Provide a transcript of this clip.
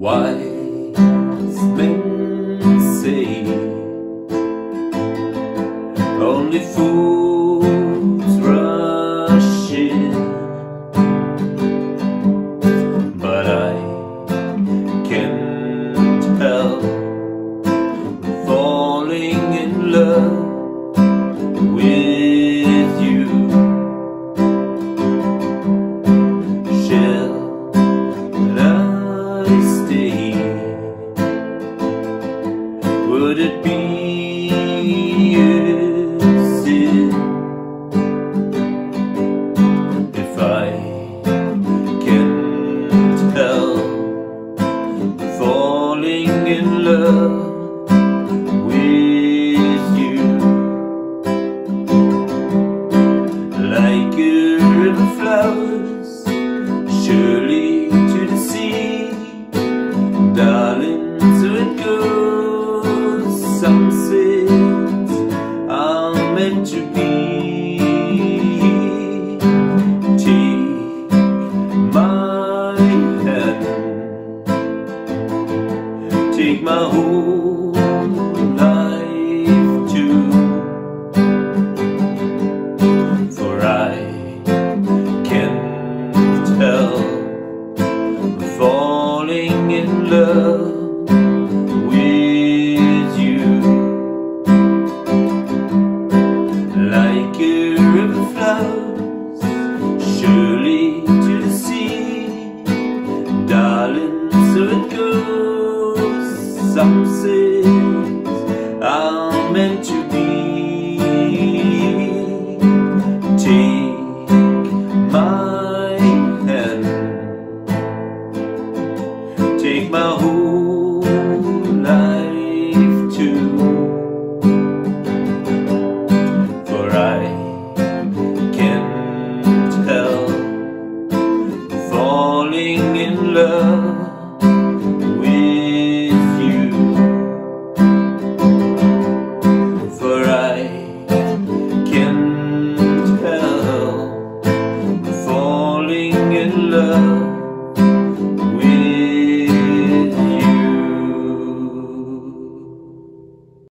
Wise men say only fools rush in, but I can't help falling in love with you. Shall I stay? Would it be a sin if I can't help falling in love with you? Like a river flowers surely to the sea, darling, so it goes. Some says I'm meant to be. Take my hand, take my whole life too, for I can't help falling in love with you. Like a river flows surely to the sea, darling, so it goes. Some say I'm meant to be. Take my hand, take my whole life too, for I can't help falling in love with you. For I can't help falling in love